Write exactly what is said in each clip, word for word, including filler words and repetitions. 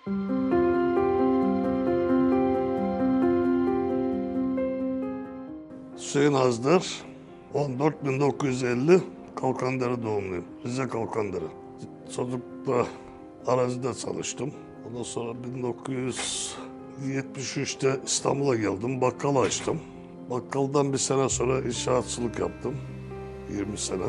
Hüseyin Azdar, on dört bin dokuz yüz elli Kalkandere doğumluyum. Rize Kalkandere. Çocukta arazide çalıştım. Ondan sonra bin dokuz yüz yetmiş üçte İstanbul'a geldim. Bakkal açtım. Bakkaldan bir sene sonra inşaatçılık yaptım. yirmi sene.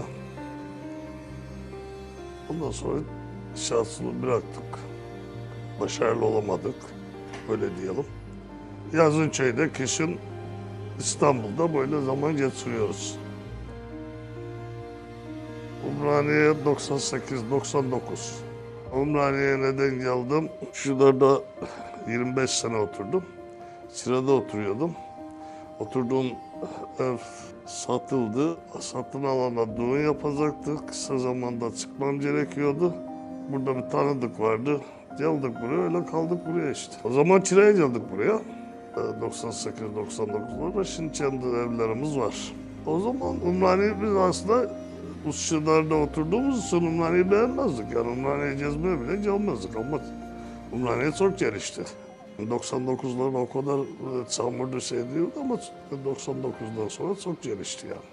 Ondan sonra inşaatçılığı bıraktık. Başarılı olamadık. Öyle diyelim. Yazın köyde, kışın İstanbul'da böyle zaman geçiriyoruz. Umraniye'ye doksan sekiz doksan dokuz. Umraniye'ye neden geldim? Şurada yirmi beş sene oturdum. Sırada oturuyordum. Oturduğum ev satıldı. Satın alana düğün yapacaktı. Kısa zamanda çıkmam gerekiyordu. Burada bir tanıdık vardı. Geldik buraya, öyle kaldık buraya işte. O zaman kiraya geldik buraya. doksan sekiz doksan dokuzlarda şimdi kendi evlerimiz var. O zaman Umraniye biz aslında Usçular'da oturduğumuz için Umraniye'yi beğenmezdik. Yani Umraniye'yi gezmeye bile gelmezdik ama Umraniye çok gelişti. doksan dokuzlarda o kadar çamurlu şey değildi ama doksan dokuzdan sonra çok gelişti yani.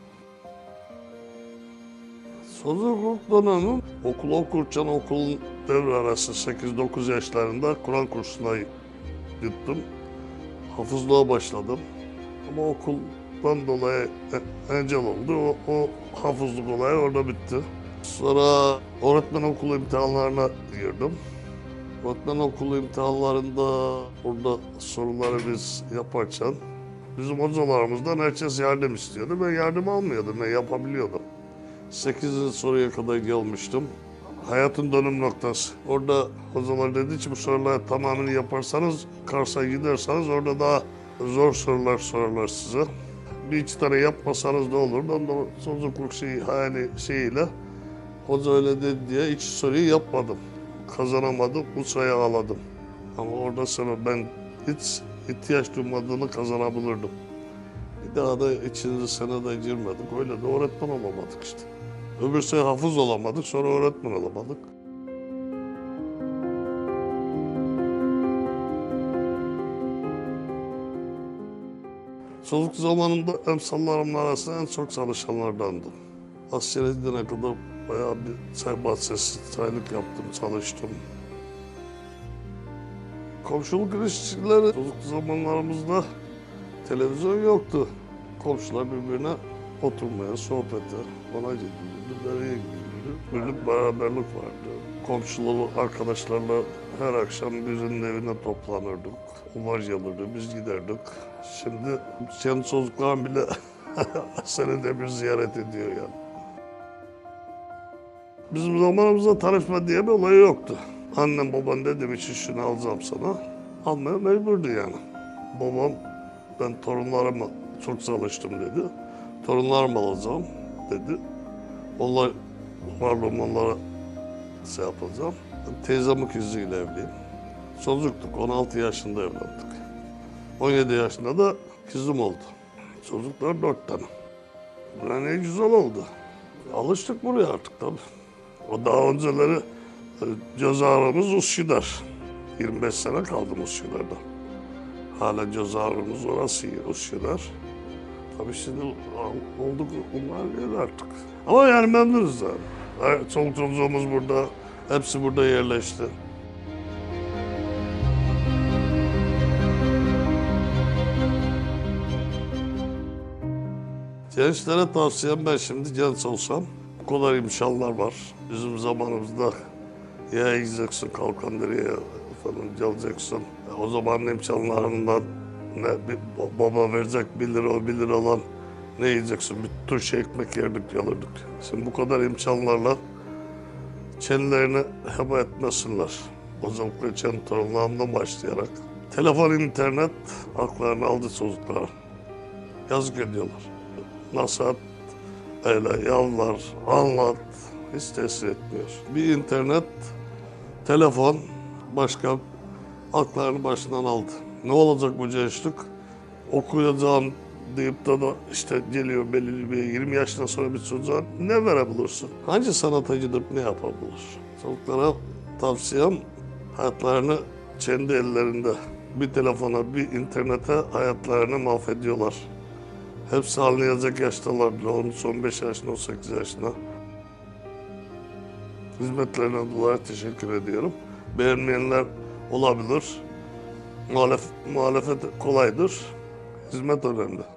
Çocukluk dönemim okul okurken okulun devre arası sekiz dokuz yaşlarında Kur'an kursuna gittim. Hafızlığa başladım ama okuldan dolayı engel oldu. O, o hafızlık olayı orada bitti. Sonra öğretmen okulu imtihanlarına girdim. Öğretmen okulu imtihanlarında orada soruları biz yaparken bizim hocalarımızdan herkes yardım istiyordu. Ben yardım almıyordum, ben yapabiliyordum. sekizinci soruya kadar gelmiştim. Hayatın dönüm noktası. Orada hocalar dedi ki bu soruları tamamını yaparsanız Kars'a giderseniz orada daha zor sorular sorarlar size. Bir iki tane yapmasanız da olur. Ben de çocukluk şeyi, hayali şeyiyle hoca öyle dedi diye iki soruyu yapmadım. Kazanamadım, uçaya ağladım. Ama orada sonra ben hiç ihtiyaç duymadığını kazanabilirdim. Bir daha da ikinci senede girmedik. Öyle de öğretmen olamadık işte. Öbür sene hafız olamadık, sonra öğretmen olamadık. Çocuk zamanında emsallarımın arasında en çok çalışanlardandım. Askere gidene kadar bayağı bir çay bahçesi, çaylık yaptım, çalıştım. Komşuluk ilişkileri çocuk zamanlarımızda televizyon yoktu. Komşular birbirine oturmaya, sohbete, ona gidildi, nereye gidildi. Birlik beraberlik vardı. Komşuları arkadaşlarla her akşam birinin evine toplanırdık. Onlar gelirdi, biz giderdik. Şimdi kendi çocuklarım bile senede bir ziyaret ediyor yani. Bizim zamanımızda tanışma diye bir olay yoktu. Annem baban dedim için şunu alacağım sana. Almaya mecburdu yani. Babam ben torunlarıma çok çalıştım dedi. Torunlarımı alacağım dedi. Onlar varlığım onlara şey yapacağım. Teyzemin kızıyla evliyim. Çocuktuk, on altı yaşında evlendik. on yedi yaşında da kızım oldu. Çocuklar dört tane. Yani ne güzel oldu. Alıştık buraya artık tabii. O daha önceleri göz ağrımız Üsküdar. yirmi beş sene kaldım Üsküdar'da. Hala göz ağrımız orası Üsküdar. Tabii şimdi olduk bunlar artık. Ama yani memnunuz yani. Çoluk çocuğumuz burada, hepsi burada yerleşti. Gençlere tavsiyem ben şimdi genç olsam, bu kadar imkanlar var. Bizim zamanımızda ya gideceksin Kalkandere'ye falan geleceksin. O zaman imkanlarından ne bir baba verecek bir lira o bir lira olan ne yiyeceksin? Bir tuş ekmek yerdik gelirdik. Şimdi bu kadar imkanlarla kendilerini heba etmesinler. Özellikle kendi torunlarımdan başlayarak. Telefon, internet haklarını aldı çocuklar. Yazık ediyorlar. Nasihat öyle yalvar, anlat, hiç tesir etmiyor. Bir internet, telefon başka haklarını başından aldı. Ne olacak bu gençlik? Okuyacağım deyip de, da işte geliyor belirli bir yirmi yaşından sonra bir çocuğa ne verebilirsin? Hangi sanata gidip ne yapabilir? Çocuklara tavsiyem hayatlarını kendi ellerinde bir telefona, bir internete hayatlarını mahvediyorlar. Hepsi anlayacak yaştalar. on on beş yaşında, on sekiz yaşında. Hizmetlerine dolayı teşekkür ediyorum. Beğenmeyenler olabilir. Muhalef, muhalefet kolaydır. Hizmet önemli.